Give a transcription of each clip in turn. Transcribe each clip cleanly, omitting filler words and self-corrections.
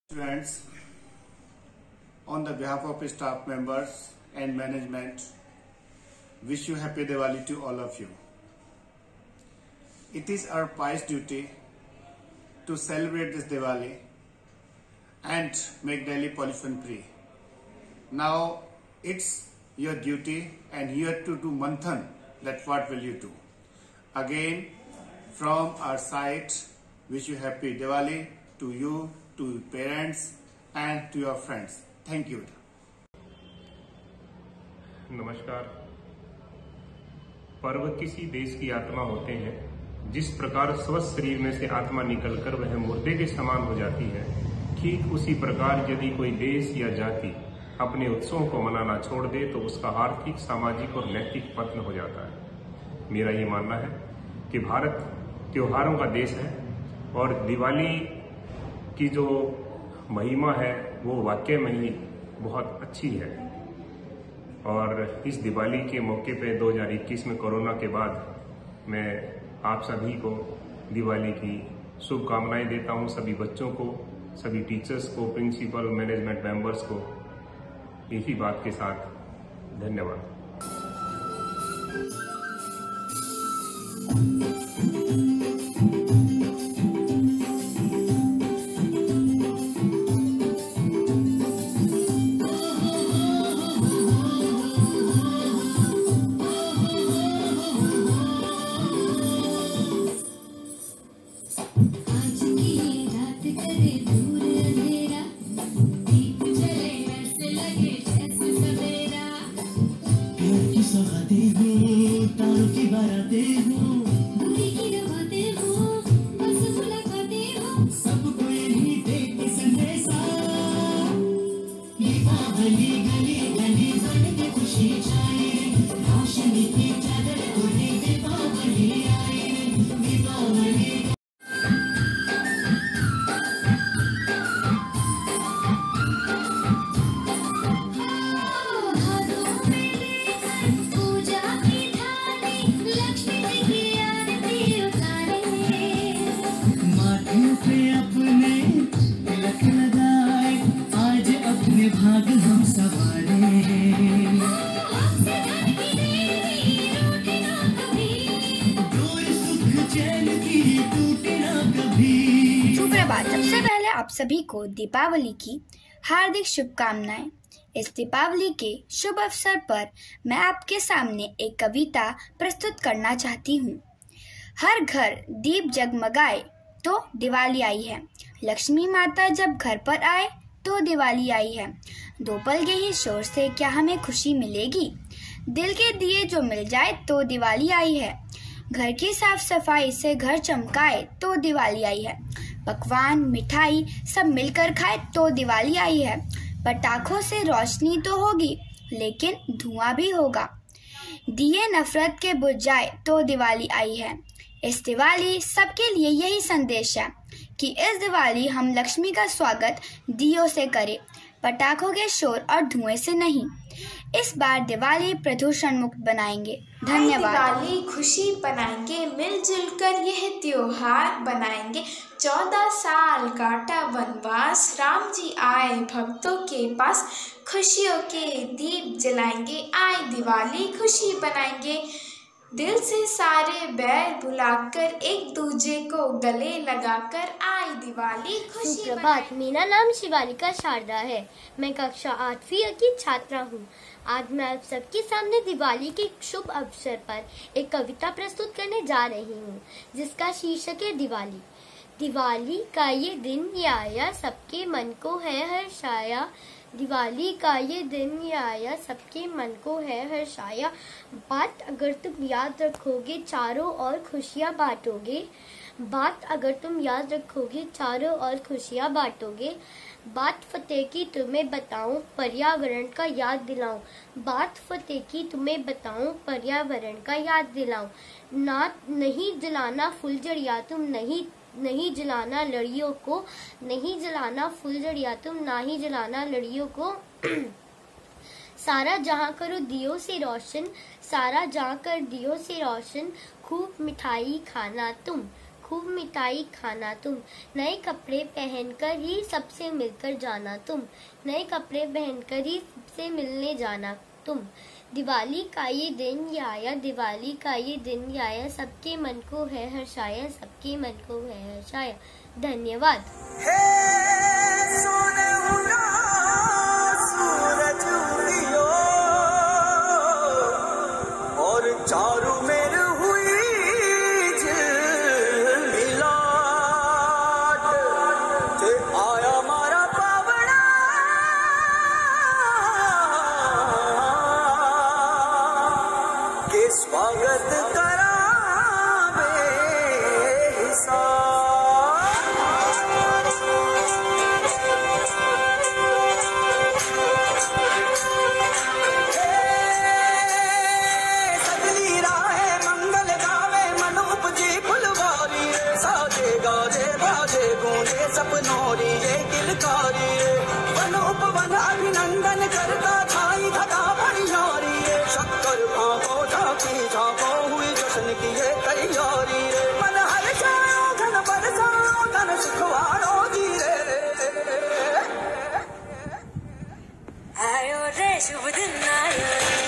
Students, on the behalf of staff members and management, wish you happy Diwali to all of you. It is our pious duty to celebrate this Diwali and make Delhi pollution free. Now it's your duty and here to do manthan that what will you do. Again, from our side, wish you happy Diwali to you, to parents and to your friends. Thank you. नमस्कार। पर्व किसी देश की आत्मा होते हैं। जिस प्रकार स्वस्थ शरीर में से आत्मा निकलकर वह मुर्दे के समान हो जाती है, ठीक उसी प्रकार यदि कोई देश या जाति अपने उत्सवों को मनाना छोड़ दे तो उसका आर्थिक, सामाजिक और नैतिक पतन हो जाता है। मेरा ये मानना है कि भारत त्योहारों का देश है और दिवाली की जो महिमा है वो वाकई में ही बहुत अच्छी है। और इस दिवाली के मौके पे 2021 में कोरोना के बाद मैं आप सभी को दिवाली की शुभकामनाएं देता हूं। सभी बच्चों को, सभी टीचर्स को, प्रिंसिपल, मैनेजमेंट मेंबर्स को इसी बात के साथ धन्यवाद। सुप्रभात। सबसे पहले आप सभी को दीपावली की हार्दिक शुभकामनाएं। इस दीपावली के शुभ अवसर पर मैं आपके सामने एक कविता प्रस्तुत करना चाहती हूँ। हर घर दीप जगमगाए तो दिवाली आई है, लक्ष्मी माता जब घर पर आए तो दिवाली आई है। दो पल के ही शोर से क्या हमें खुशी मिलेगी, दिल के दिए जो मिल जाए तो दिवाली आई है। घर की साफ सफाई से घर चमकाए तो दिवाली आई है। पकवान मिठाई सब मिलकर खाए तो दिवाली आई है। पटाखों से रोशनी तो होगी लेकिन धुआं भी होगा। दिए नफरत के बुझ जाए तो दिवाली आई है। इस दिवाली सबके लिए यही संदेश है कि इस दिवाली हम लक्ष्मी का स्वागत दियों से करें, पटाखों के शोर और धुएं से नहीं। इस बार दिवाली प्रदूषण मुक्त बनाएंगे। धन्यवाद। दिवाली खुशी बनाएंगे, मिलजुल कर यह त्योहार बनाएंगे। 14 साल काटा वनवास, राम जी आए भक्तों के पास। खुशियों के दीप जलाएंगे, आए दिवाली खुशी बनाएंगे। दिल से सारे बैर भुलाकर एक दूजे को गले लगाकर आई दिवाली खुशी। सुप्रभात। मेरा नाम शिवालिका शारदा है। मैं कक्षा 8वीं की छात्रा हूँ। आज मैं आप सबके सामने दिवाली के शुभ अवसर पर एक कविता प्रस्तुत करने जा रही हूँ, जिसका शीर्षक है दिवाली। दिवाली का ये दिन ये आया, सबके मन को है हर्षाया। दिवाली का ये दिन ये आया, सबके मन को है हर्षाया। बात अगर तुम याद रखोगे चारों ओर खुशियाँ बांटोगे। बात अगर तुम याद रखोगे चारों ओर खुशियाँ बांटोगे। बात फतेह की तुम्हें बताऊं, पर्यावरण का याद दिलाऊं। बात फतेह की तुम्हें बताऊं, पर्यावरण का याद दिलाऊं। ना नहीं जलाना फुलझड़ियाँ तुम, नहीं जलाना लड़ियों को। नहीं जलाना फुलझड़ियाँ तुम, ना ही जलाना लड़ियों को। सारा जहां करो दियों से रोशन, सारा जहां कर दियों से रोशन। खूब मिठाई खाना तुम, खूब मिठाई खाना तुम, नए कपड़े पहनकर ही सबसे मिलकर जाना तुम, नए कपड़े पहनकर ही सबसे मिलने जाना तुम। दिवाली का ये दिन ये आया, दिवाली का ये दिन ये आया, सबके मन को है हर्षाया, सबके मन को है हर्षाया। धन्यवाद। और चारू मेर हुई झिलमिलाट, ते आया मारा पावड़ा के स्वागत करा बेहिसाब। सपनोरी ये किलकारी वन उपवन अभिनंदन करता छाई घटा भरियारी, शक्कर भागो झांकी झांको हुई जश्न की ये तैयारी, मन हर जाओ धन बरसाओ धन सुखवारो जी रे। आयो रे शुभ दिन आयो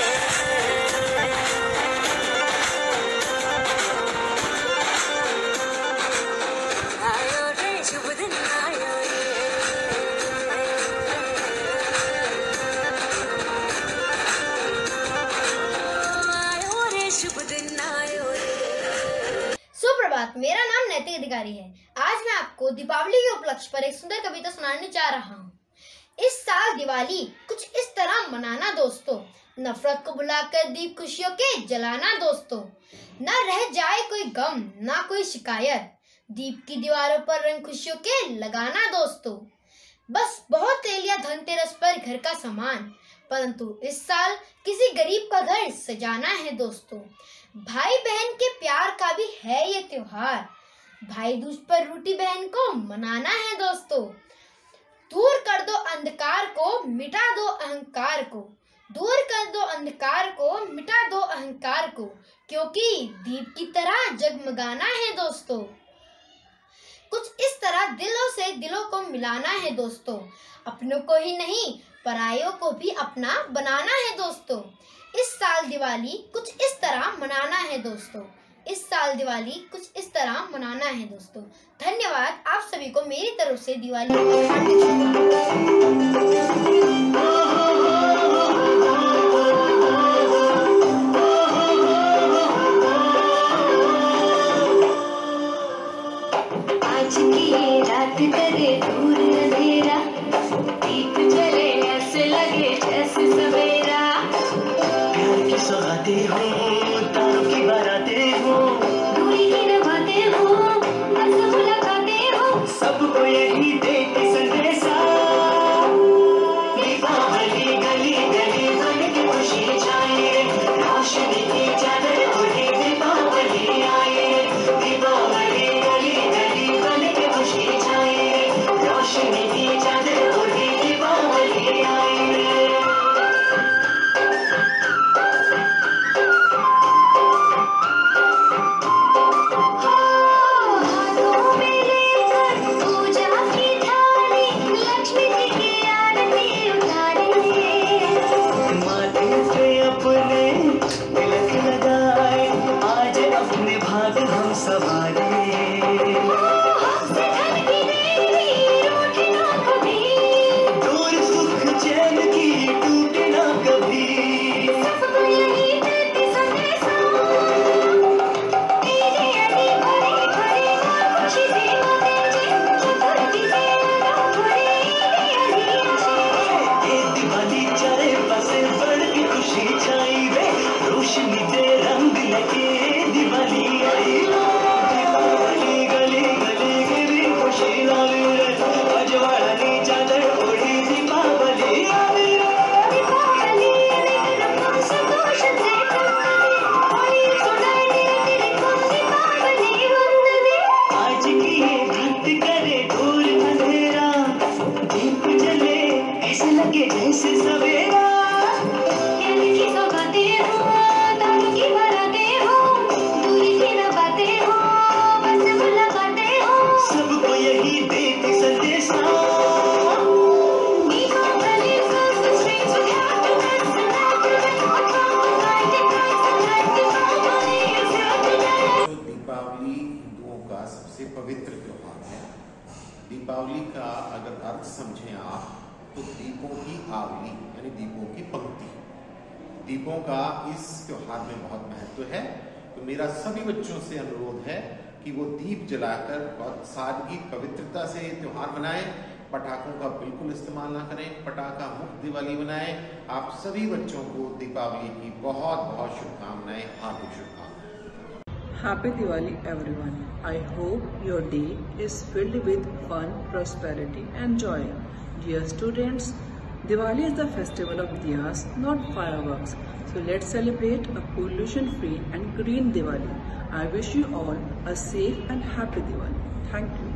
मेरा नाम नैतिक अधिकारी है। आज मैं आपको दीपावली के उपलक्ष्य पर एक सुंदर कविता सुनाने जा रहा हूँ। इस साल दिवाली कुछ इस तरह मनाना दोस्तों, नफरत को बुलाकर दीप खुशियों के जलाना दोस्तों, न रह जाए कोई गम ना कोई शिकायत, दीप की दीवारों पर रंग खुशियों के लगाना दोस्तों। बस बहुत ले लिया धनतेरस पर घर का सामान, परंतु इस साल किसी गरीब का घर सजाना है दोस्तों। भाई बहन के प्यार का भी है ये त्योहार, भाई दूज पर रूठी बहन को मनाना है दोस्तों। दूर कर दो अंधकार को मिटा दो अहंकार को, दूर कर दो अंधकार को मिटा दो अहंकार को, क्योंकि दीप की तरह जगमगाना है दोस्तों। कुछ इस तरह दिलों से दिलों को मिलाना है दोस्तों, अपनों को ही नहीं परायों को भी अपना बनाना है दोस्तों। इस साल दिवाली कुछ इस तरह मनाना है दोस्तों, इस साल दिवाली कुछ इस तरह मनाना है दोस्तों। धन्यवाद। आप सभी को मेरी तरफ से दिवाली की हार्दिक शुभकामनाएं। आज की ये रात करे दूर अंधेरा, दीप जले ऐसे लगे जैसे सवेरा, सौगाते हो तारों की बाराते हो, दूरी की नभाते हो बस मुलाकाते हो, सबको यही देख संदेशा, दीपावली गली गली बन के खुशी छाए, रोशनी की चादर ओढ़े दीपावली आए, दीपावली गली गली बन के खुशी छाए, रोशनी की चादर ओढ़े दीपावली आए। दीपों का इस त्योहार में बहुत महत्व है। तो मेरा सभी बच्चों से अनुरोध है कि वो दीप जलाकर बहुत सादगी पवित्रता से ये त्योहार मनाएं। पटाखों का बिल्कुल इस्तेमाल ना करें, पटाखा मुक्त दिवाली मनाएं। आप सभी बच्चों को दीपावली की बहुत बहुत शुभकामनाएं, हार्दिक शुभकामनाएं। Happy Diwali everyone. I hope your day is filled with fun, prosperity and joy. Dear students, Diwali is the festival of diyas, not fireworks. So let's celebrate a pollution-free and green Diwali. I wish you all a safe and happy Diwali. Thank you.